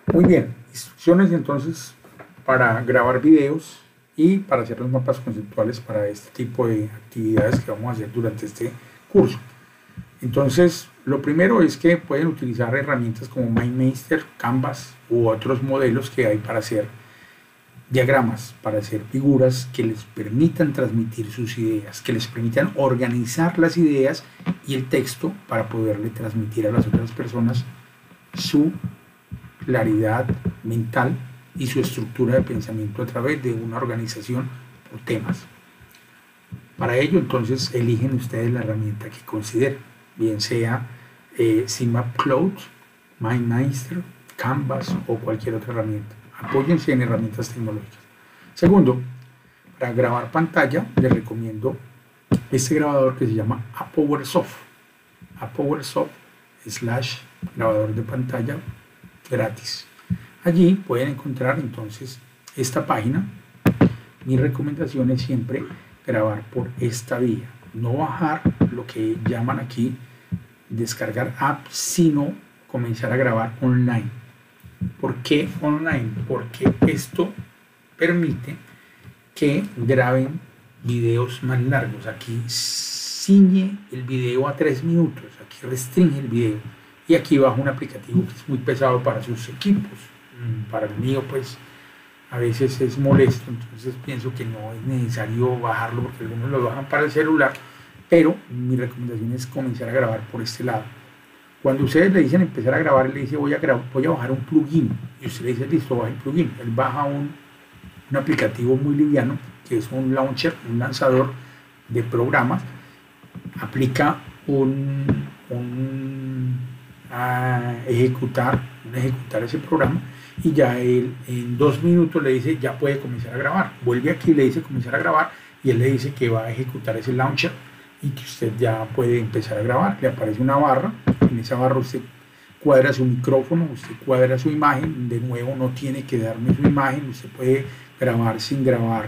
Muy bien, instrucciones entonces para grabar videos y para hacer los mapas conceptuales para este tipo de actividades que vamos a hacer durante este curso. Entonces, lo primero es que pueden utilizar herramientas como MindMeister, Canvas u otros modelos que hay para hacer diagramas, para hacer figuras que les permitan transmitir sus ideas, que les permitan organizar las ideas y el texto para poderle transmitir a las otras personas su claridad mental y su estructura de pensamiento a través de una organización por temas. Para ello, entonces, eligen ustedes la herramienta que consideren, bien sea CMap Cloud, MindMeister, Canvas o cualquier otra herramienta. Apóyense en herramientas tecnológicas. Segundo, para grabar pantalla, les recomiendo este grabador que se llama ApowerSoft. ApowerSoft / grabador de pantalla gratis. Allí pueden encontrar entonces esta página. Mi recomendación es siempre grabar por esta vía, no bajar lo que llaman aquí descargar app, sino comenzar a grabar online. ¿Por qué online? Porque esto permite que graben videos más largos. Aquí ciñe el video a 3 minutos, aquí restringe el video y aquí bajo un aplicativo que es muy pesado para sus equipos. Para el mío pues a veces es molesto, entonces pienso que no es necesario bajarlo porque algunos lo bajan para el celular, pero mi recomendación es comenzar a grabar por este lado. Cuando ustedes le dicen empezar a grabar, él le dice voy a bajar un plugin y usted le dice listo, baja el plugin. Él baja un aplicativo muy liviano que es un launcher, un lanzador de programas, aplica ejecutar ese programa y ya él en 2 minutos le dice ya puede comenzar a grabar. Vuelve aquí y le dice comenzar a grabar y él le dice que va a ejecutar ese launcher y que usted ya puede empezar a grabar. Le aparece una barra, en esa barra usted cuadra su micrófono, usted cuadra su imagen, de nuevo no tiene que darme su imagen, usted puede grabar sin grabar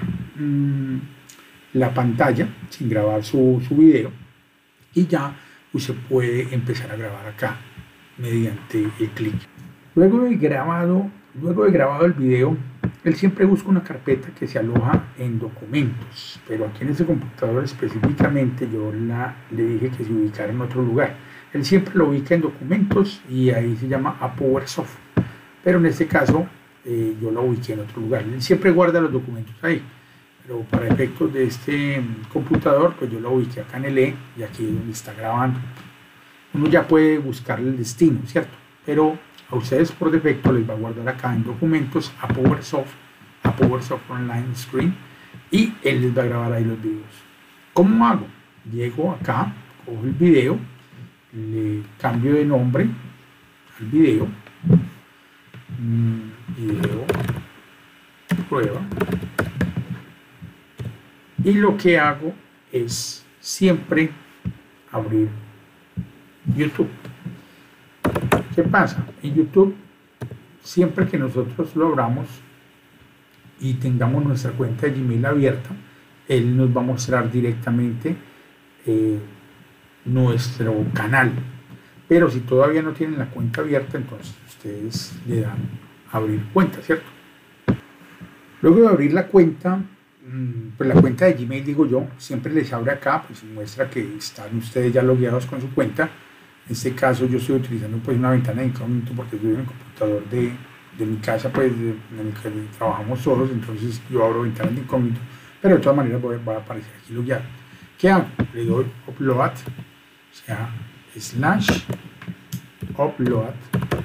la pantalla, sin grabar su video y ya usted puede empezar a grabar acá mediante el clic. Luego de grabado el video, él siempre busca una carpeta que se aloja en documentos, pero aquí en este computador específicamente yo le dije que se ubicara en otro lugar. Él siempre lo ubica en documentos y ahí se llama ApowerSoft, pero en este caso yo lo ubiqué en otro lugar. Él siempre guarda los documentos ahí, pero para efectos de este computador pues yo lo ubiqué acá en el E y aquí es donde está grabando. Uno ya puede buscarle el destino, ¿cierto? Pero a ustedes por defecto les va a guardar acá en documentos ApowerSoft Online Screen y él les va a grabar ahí los videos. ¿Cómo hago? Llego acá, cojo el video, le cambio de nombre al video, video prueba, y lo que hago es siempre abrir YouTube. ¿Qué pasa? En YouTube, siempre que nosotros lo abramos y tengamos nuestra cuenta de Gmail abierta, él nos va a mostrar directamente nuestro canal. Pero si todavía no tienen la cuenta abierta, entonces ustedes le dan a abrir cuenta, ¿cierto? Luego de abrir la cuenta, pues la cuenta de Gmail, digo yo, siempre les abre acá, pues muestra que están ustedes ya logueados con su cuenta. En este caso yo estoy utilizando pues una ventana de incógnito porque estoy en el computador de mi casa, pues en el que trabajamos todos, entonces yo abro ventanas de incógnito, pero de todas maneras va a aparecer aquí logueado. ¿Qué hago? Le doy upload, o sea, /upload,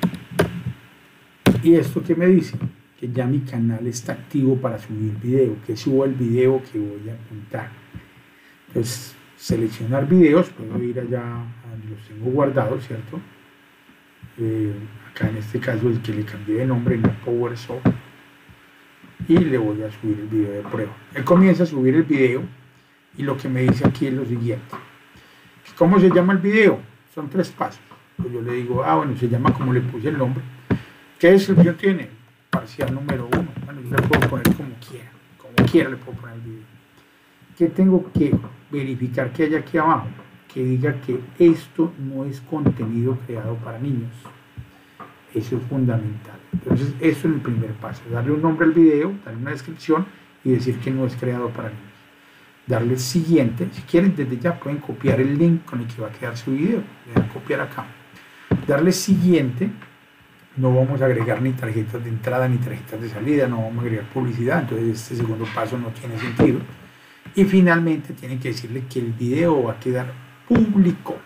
y esto que me dice que ya mi canal está activo para subir video, que suba el video que voy a apuntar. Entonces seleccionar videos, puedo ir allá donde los tengo guardados, ¿cierto? Acá en este caso el que le cambié de nombre en ApowerSoft y le voy a subir el video de prueba. Él comienza a subir el video y lo que me dice aquí es lo siguiente: ¿cómo se llama el video? Son 3 pasos. Pues yo le digo, bueno, se llama como le puse el nombre. ¿Qué descripción tiene? Parcial número 1. Bueno, yo le puedo poner como quiera le puedo poner el video. ¿Qué tengo que verificar que hay aquí abajo? Que diga que esto no es contenido creado para niños. Eso es fundamental. Entonces, eso es el primer paso. Darle un nombre al video, darle una descripción y decir que no es creado para niños. Darle siguiente. Si quieren, desde ya pueden copiar el link con el que va a quedar su video. Le dan a copiar acá. Darle siguiente. No vamos a agregar ni tarjetas de entrada ni tarjetas de salida. No vamos a agregar publicidad. Entonces, este segundo paso no tiene sentido. Y finalmente, tienen que decirle que el video va a quedar público.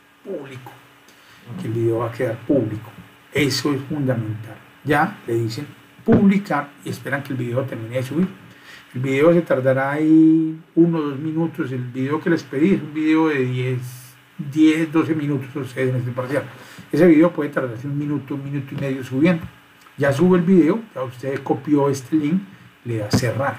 Que el video va a quedar público. Eso es fundamental. Ya le dicen publicar y esperan que el video termine de subir. El video se tardará ahí 1 o 2 minutos. El video que les pedí es un video de 10, 12 minutos ustedes en este parcial. Ese video puede tardarse 1 minuto, 1 minuto y medio subiendo. Ya sube el video, ya usted copió este link, le da cerrar.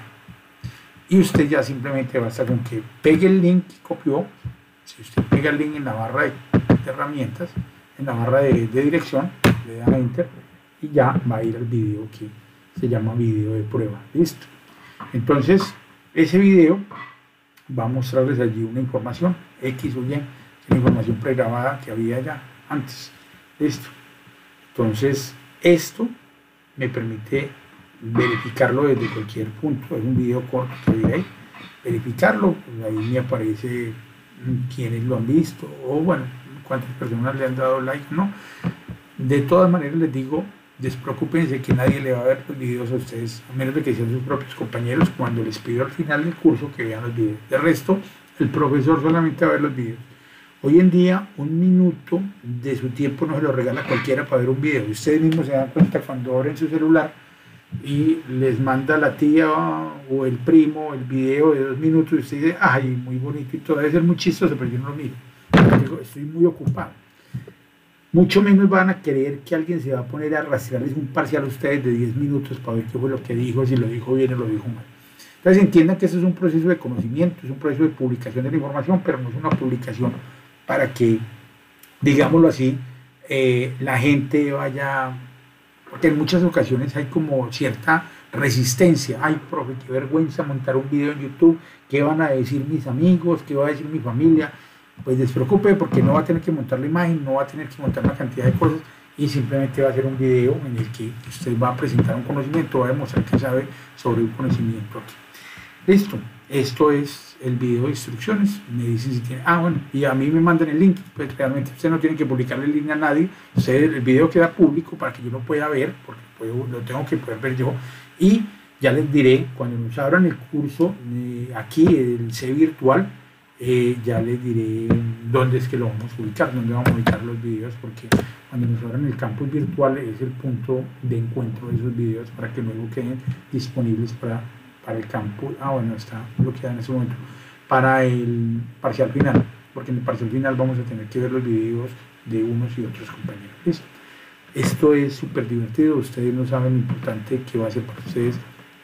Y usted ya simplemente basta con que pegue el link que copió. Si usted pega el link en la barra de herramientas, en la barra de dirección, le da enter y ya va a ir al video que se llama video de prueba. Listo. Entonces, ese video va a mostrarles allí una información X o Y, la información pregrabada que había ya antes. Listo. Entonces, esto me permite verificarlo desde cualquier punto. Es un video corto que vi ahí. Verificarlo, ahí me aparece quiénes lo han visto o bueno, cuántas personas le han dado like, ¿no? De todas maneras les digo, despreocúpense que nadie le va a ver los videos a ustedes, a menos de que sean sus propios compañeros, cuando les pido al final del curso que vean los videos. De resto, el profesor solamente va a ver los videos. Hoy en día, 1 minuto de su tiempo no se lo regala cualquiera para ver un video. Ustedes mismos se dan cuenta cuando abren su celular y les manda la tía o el primo el video de 2 minutos y usted dice, ay, muy bonito y todo, debe ser muy chistoso, pero yo no lo miro. Estoy muy ocupado. Mucho menos van a querer que alguien se va a poner a rastrearles un parcial a ustedes de 10 minutos para ver qué fue lo que dijo, si lo dijo bien o lo dijo mal. Entonces entiendan que esto es un proceso de conocimiento, es un proceso de publicación de la información, pero no es una publicación para que, digámoslo así, la gente vaya, porque en muchas ocasiones hay como cierta resistencia. Ay, profe, qué vergüenza montar un video en YouTube, ¿qué van a decir mis amigos? ¿Qué va a decir mi familia? Pues despreocupe porque no va a tener que montar la imagen, no va a tener que montar una cantidad de cosas y simplemente va a ser un video en el que usted va a presentar un conocimiento, va a demostrar que sabe sobre un conocimiento aquí. Listo, esto es el video de instrucciones. Me dicen si tiene, bueno, y a mí me mandan el link, pues realmente usted no tiene que publicarle el link a nadie, el video queda público para que yo lo pueda ver, porque lo tengo que poder ver yo, y ya les diré, cuando nos abran el curso, aquí el C virtual, ya les diré dónde es que lo vamos a ubicar, dónde vamos a ubicar los videos, porque cuando nos abran el campus virtual es el punto de encuentro de esos videos para que luego queden disponibles para el campus. Bueno, está bloqueado en ese momento para el parcial final, porque en el parcial final vamos a tener que ver los videos de unos y otros compañeros. ¿Listo? Esto es súper divertido, ustedes no saben lo importante que va a ser para ustedes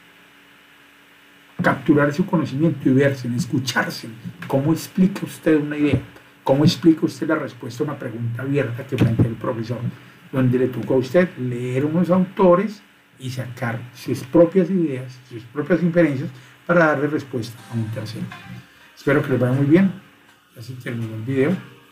capturar su conocimiento y verse, escucharse. ¿Cómo explica usted una idea? ¿Cómo explica usted la respuesta a una pregunta abierta que plantea el profesor? Donde le tocó a usted leer unos autores y sacar sus propias ideas, sus propias inferencias para darle respuesta a un tercero. Espero que les vaya muy bien. Así termino el video.